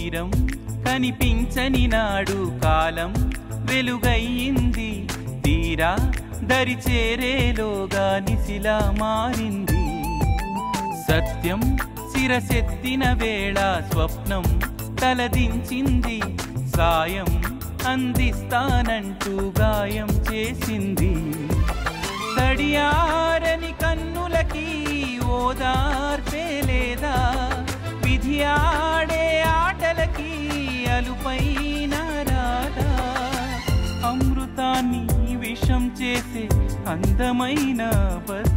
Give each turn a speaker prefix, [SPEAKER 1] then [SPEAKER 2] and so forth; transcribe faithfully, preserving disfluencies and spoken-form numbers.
[SPEAKER 1] తీరం కనిపించని నాడు కాలం వెలుగయ్యింది, తీరా దరి చేరేలోగా నిశిలా మారింది. సత్యం శిరసెత్తిన వేళ స్వప్నం తలదించింది, సాయం అందిస్తానంటూ గాయం చేసింది. తడియారని కన్నులకి ఓదార్పే లేదా, విధి ఆడే ఆటలకి అలుపైన రాదా. అమృతాన్ని విషం చేసే అందమైన బస్